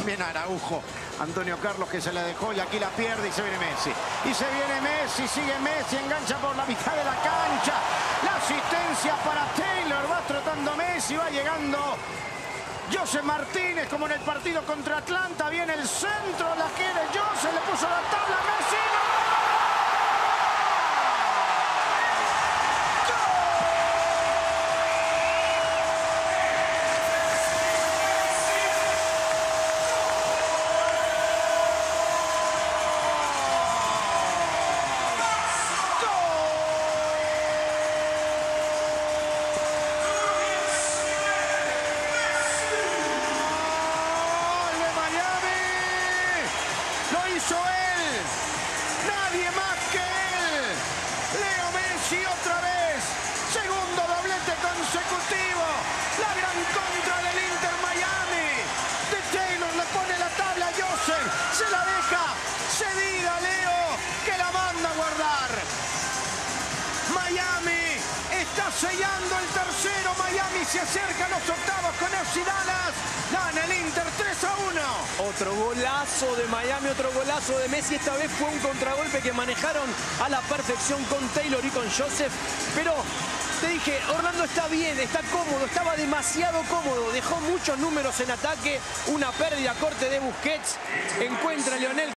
Bien Araujo. Antonio Carlos que se la dejó y aquí la pierde y se viene Messi. Y se viene Messi, sigue Messi, engancha por la mitad de la cancha. La asistencia para Taylor, va trotando Messi, va llegando José Martínez como en el partido contra Atlanta. Viene el centro, la quiere José, le puso la tabla a Messi. Hizo él, nadie más que él. Leo Messi otra vez, segundo doblete consecutivo, la gran contra del Inter Miami. De Taylor le pone la tabla a Joseph, se la deja cedida a Leo, que la manda a guardar. Miami está sellando el tercero, Miami se acerca a los octavos con FC Dallas, gana el Inter 3-1. Otro golazo de Miami, otro golazo de Messi. Esta vez fue un contragolpe que manejaron a la perfección con Taylor y con Joseph. Pero te dije, Orlando está bien, está cómodo, estaba demasiado cómodo. Dejó muchos números en ataque, una pérdida corte de Busquets. Encuentra a Lionel